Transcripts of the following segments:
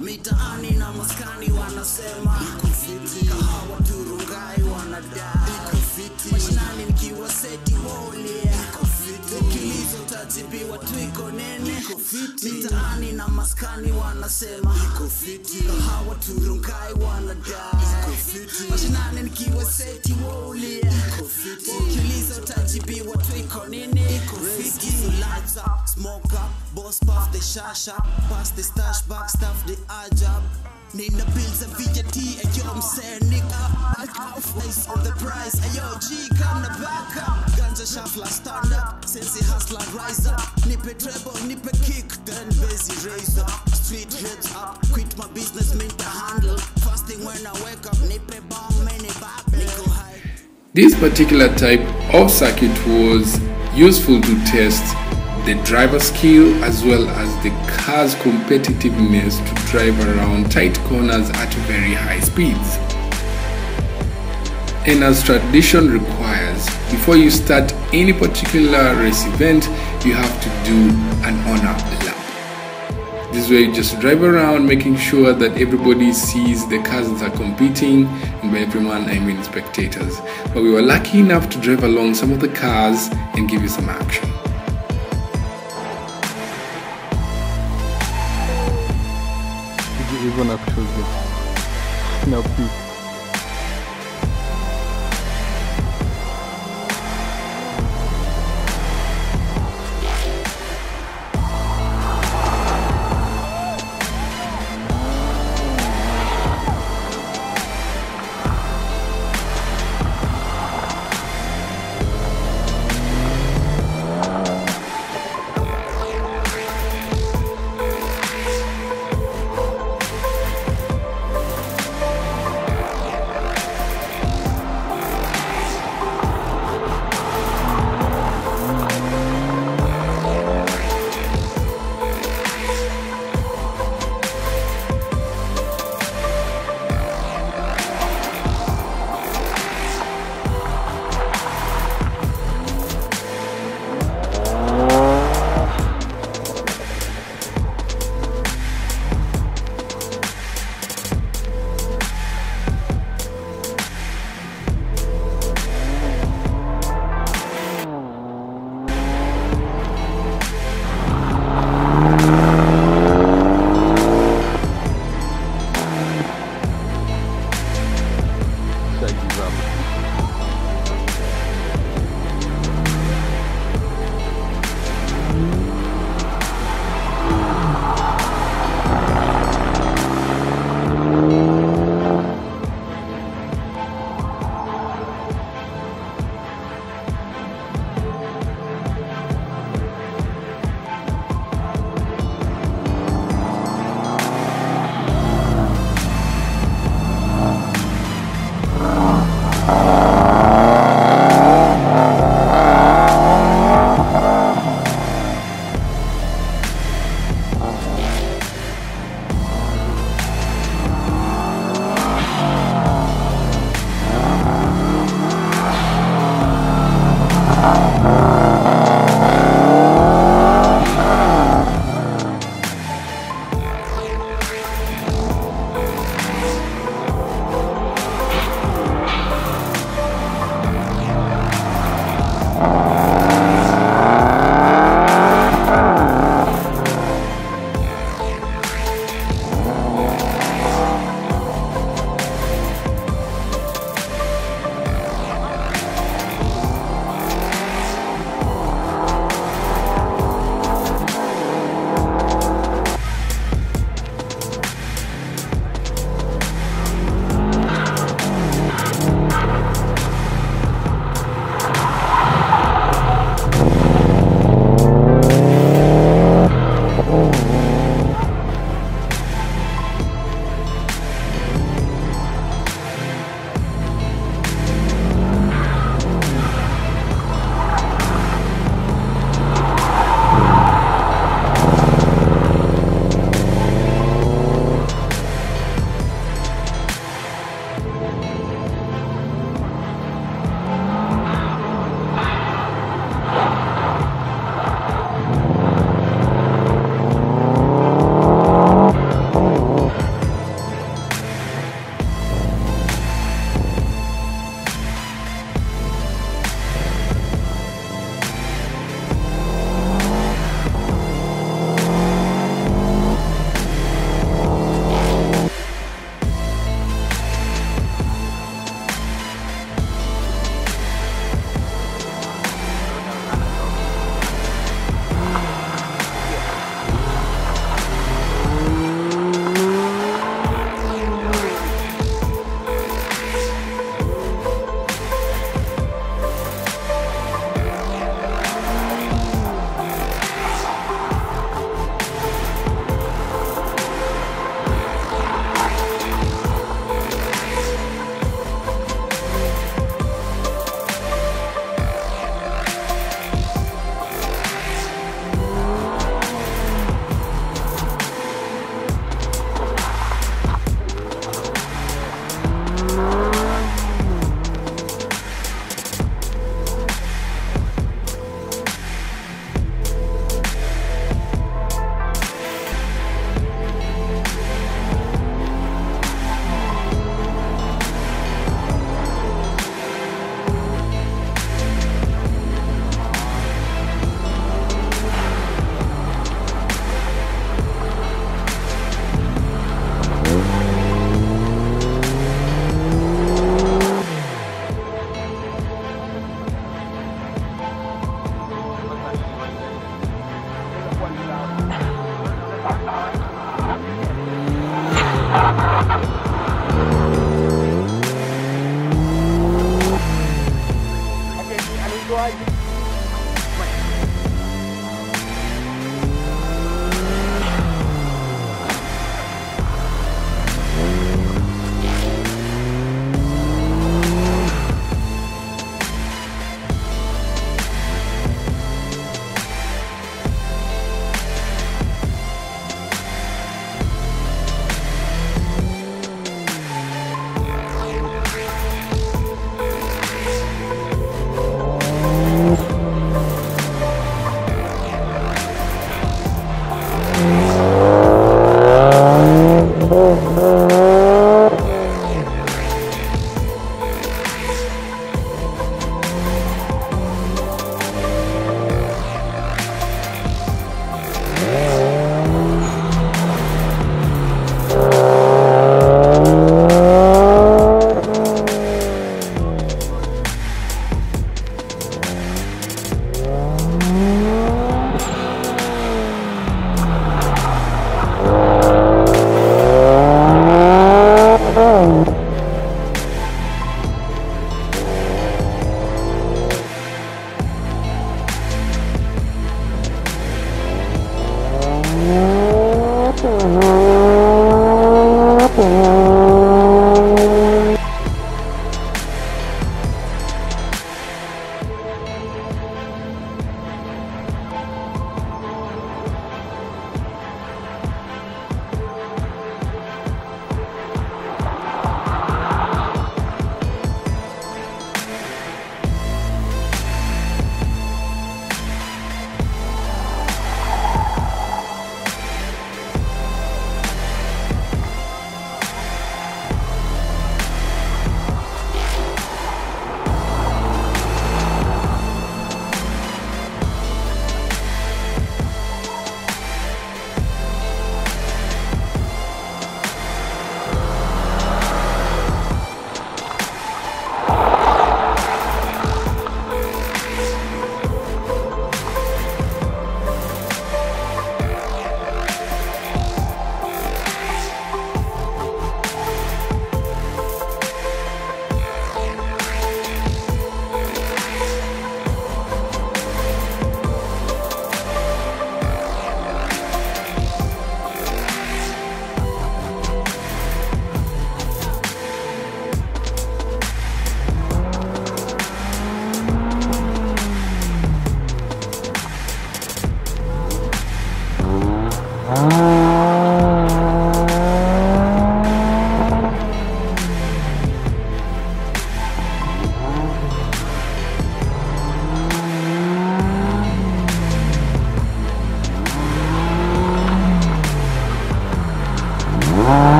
Mitaani na maskani wanasema iko fiti, kahawa turungai wanadai iko fiti, mashinani nikiwa seti wole iko fiti, ukilizo tatibiwa tuiko nene iko fiti, mitaani na maskani wanasema iko fiti, kahawa turungai wanadai iko fiti, mashinani nikiwa seti wole iko fiti, ukilizo tatibiwa tuiko nene iko fiti. Lights up, smoke up, boss puff the shasha, pass the stash back, stuff the ajab. Need the bills and VJT, ayo I'm saying nigga, face on the price, ayo G come the back up, ganja shuffler stand up, sensi hustler rise up, nipe treble, nipe kick, then busy raise up, street heads up, quit my business, mint the handle, fasting when I wake up, nipe bomb, many back, nigga high. This particular type of circuit was useful to test the driver's skill as well as the car's competitiveness to drive around tight corners at very high speeds. And as tradition requires, before you start any particular race event, you have to do an honor lap. This way you just drive around making sure that everybody sees the cars that are competing, and by everyone I mean spectators. But we were lucky enough to drive along some of the cars and give you some action. Hivyo na kutuze na peak.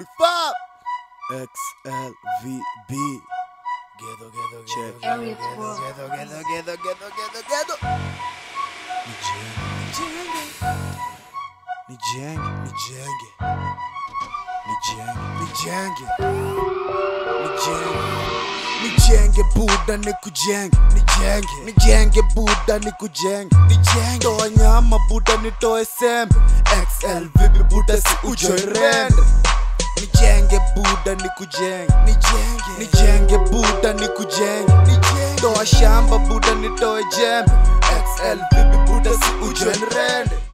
fab XLVB Ghetto Nijenge buda nikujenge, nijenge buda nikujenge, toa nyama buda nitoe sembe, XLVB buda si ujoirende. Nijenge buda nikujenge, nijenge buda nikujenge, toa shamba buda nitoe jembe, XLVB buda si ujoirende.